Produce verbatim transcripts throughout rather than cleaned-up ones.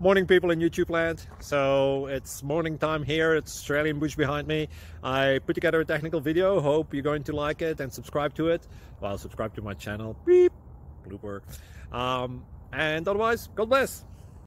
Morning, people in YouTube land. So it's morning time here. It's Australian bush behind me. I put together a technical video. Hope you're going to like it and subscribe to it. Well, subscribe to my channel. Beep. Blooper. Um, and otherwise, God bless.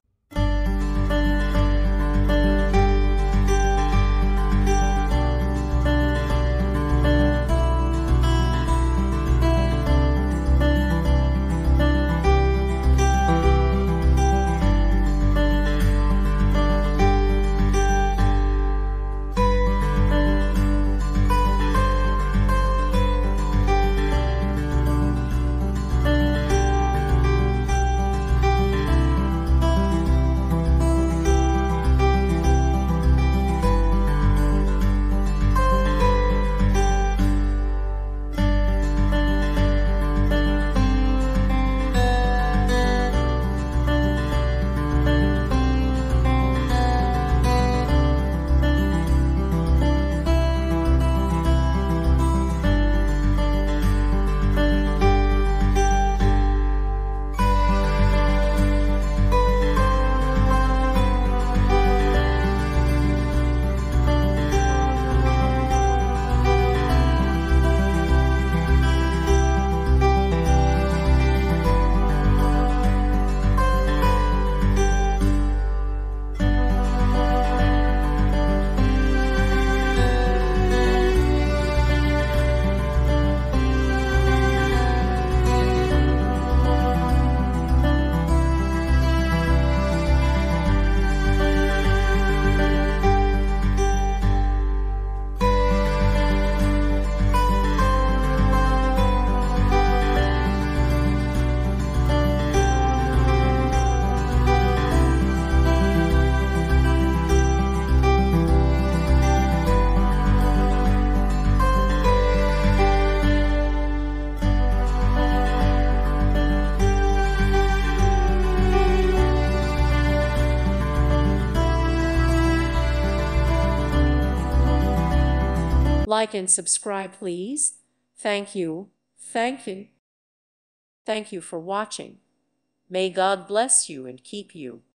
Like and subscribe, please. Thank you. Thank you. Thank you for watching. May God bless you and keep you.